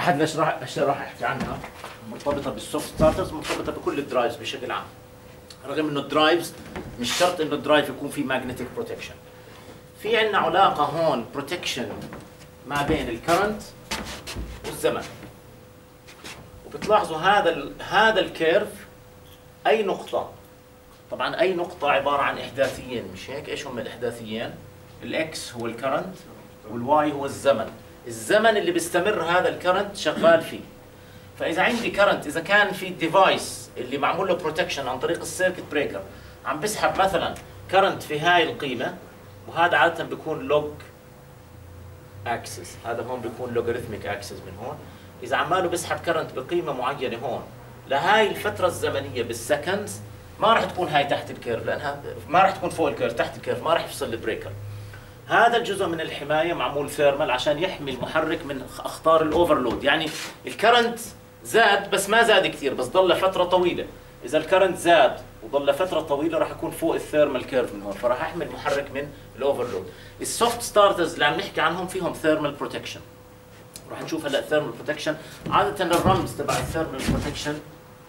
احد الاشياء راح احكي عنها مرتبطه بالسوفت ستارترز، مرتبطه بكل الدرايفز بشكل عام. رغم انه الدرايفز مش شرط انه الدرايف يكون فيه ماجنتيك بروتكشن. في عندنا علاقه هون بروتكشن ما بين الكرنت والزمن. وبتلاحظوا هذا الكيرف اي نقطه، طبعا اي نقطه عباره عن احداثيين، مش هيك؟ ايش هم الاحداثيين؟ الاكس هو الكرنت والواي هو الزمن. الزمن اللي بيستمر هذا الكرنت شغال فيه. فاذا عندي كرنت، اذا كان في ديفايس اللي معمول له بروتكشن عن طريق السيركت بريكر عم بسحب مثلا كرنت في هاي القيمه، وهذا عاده بيكون لوج اكسس، هذا هون بيكون لوغاريتميك اكسس من هون. اذا عماله بسحب كرنت بقيمه معينه هون لهاي الفتره الزمنيه بالسكندز، ما راح تكون هاي تحت الكيرف، لانها ما راح تكون فوق الكيرف، تحت الكيرف ما راح يفصل البريكر. هذا الجزء من الحمايه معمول ثيرمال عشان يحمي المحرك من اخطار الاوفرلود. يعني الكرنت زاد بس ما زاد كثير، بس ضل فتره طويله. اذا الكرنت زاد وضل فتره طويله راح يكون فوق الثيرمال كيرف من هون، فراح يحمي المحرك من الاوفرلود. السوفت ستارترز اللي عم نحكي عنهم فيهم ثيرمال بروتكشن. راح نشوف هلا الثيرمال بروتكشن. عاده الرمز تبع الثيرمال بروتكشن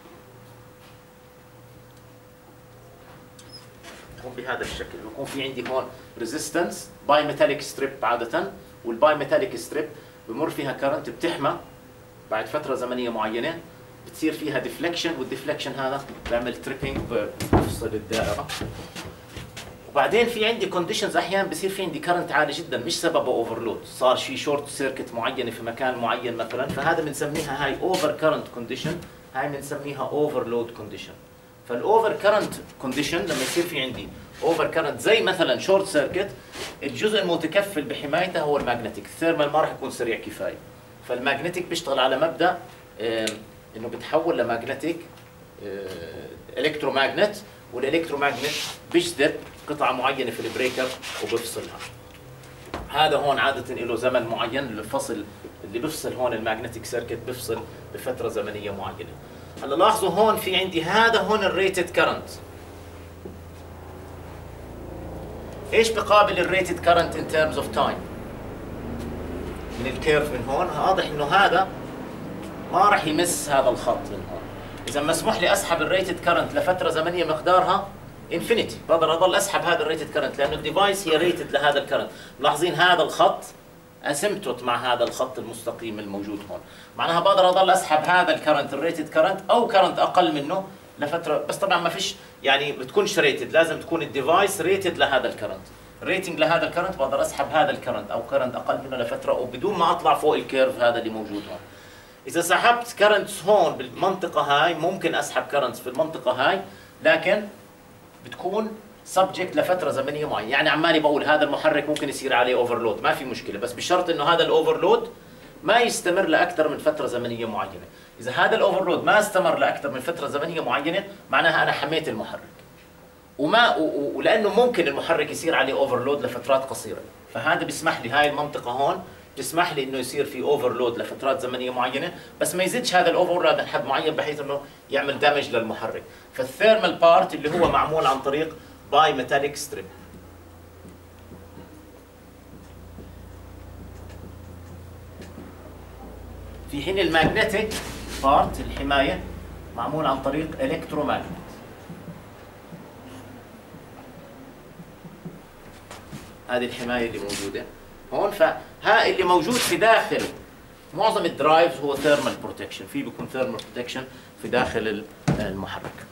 بيكون بهذا الشكل، بيكون في عندي هون ريزيستنس باي ميتاليك ستريب عاده، والباي ميتاليك ستريب بمر فيها كرنت بتحمى بعد فتره زمنيه معينه، بتصير فيها ديفليكشن، والديفليكشن هذا بيعمل تريبينج، بفصل الدائره. وبعدين في عندي كونديشنز احيانا بصير في عندي كرنت عالي جدا مش سببه اوفرلود، صار في شورت سيركت معينه في مكان معين مثلا، فهذا بنسميها هاي اوفر كرنت كونديشن، هاي بنسميها اوفرلود كونديشن. فالاوفر كرنت كونديشن لما يصير في عندي اوفر كرنت زي مثلا شورت سيركت، الجزء المتكفل بحمايته هو الماجنتيك. الثيرمال ما راح يكون سريع كفايه، فالماجنتيك بيشتغل على مبدا انه بتحول لماجنتيك الكتروماجنت، والالكتروماجنت بيجذب قطعه معينه في البريكر وبفصلها. هذا هون عاده له زمن معين للفصل، اللي بفصل هون الماجنتيك سيركت بفصل بفتره زمنيه معينه. هلا لاحظوا هون في عندي هذا هون الريتد كرنت. ايش بقابل الريتد كرنت ان تيرمز اوف تايم؟ من الكيرف من هون واضح انه هذا ما راح يمس هذا الخط من هون. اذا مسموح لي اسحب الريتد كرنت لفتره زمنيه مقدارها انفينيتي، بقدر اضل اسحب هذا الريتد كرنت لانه الديفايس هي ريتد لهذا الكرنت. ملاحظين هذا الخط اسيمتوت مع هذا الخط المستقيم الموجود هون، معناها بقدر اضل اسحب هذا الكرنت الريتد كرنت او كرنت اقل منه لفتره، بس طبعا ما فيش يعني بتكونش ريتد، لازم تكون الديفايس ريتد لهذا الكرنت. ريتنج لهذا الكرنت بقدر اسحب هذا الكرنت او كرنت اقل منه لفتره وبدون ما اطلع فوق الكيرف هذا اللي موجود هون. اذا سحبت كرنتس هون بالمنطقه هاي ممكن اسحب كرنتس في المنطقه هاي، لكن بتكون سبجكت لفتره زمنيه معينه. يعني عمالي بقول هذا المحرك ممكن يصير عليه اوفرلود، ما في مشكله، بس بشرط انه هذا الاوفرلود ما يستمر لاكثر من فتره زمنيه معينه. اذا هذا الاوفرلود ما استمر لاكثر من فتره زمنيه معينه معناها انا حميت المحرك، ولانه ممكن المحرك يصير عليه اوفرلود لفترات قصيره، فهذا بيسمح لي، هاي المنطقه هون بتسمح لي انه يصير في اوفرلود لفترات زمنيه معينه، بس ما يزيدش هذا الاوفرلود لحد معين بحيث انه يعمل دامج للمحرك. فالثيرمال بارت اللي هو معمول عن طريق باي ميتاليك ستريب. في حين الماجنتيك بارت الحمايه معمول عن طريق الكتروماجنت. هذه الحمايه اللي موجوده هون. فها اللي موجود في داخل معظم الدرايفز هو ثيرمال بروتكشن، في بيكون ثيرمال بروتكشن في داخل المحرك.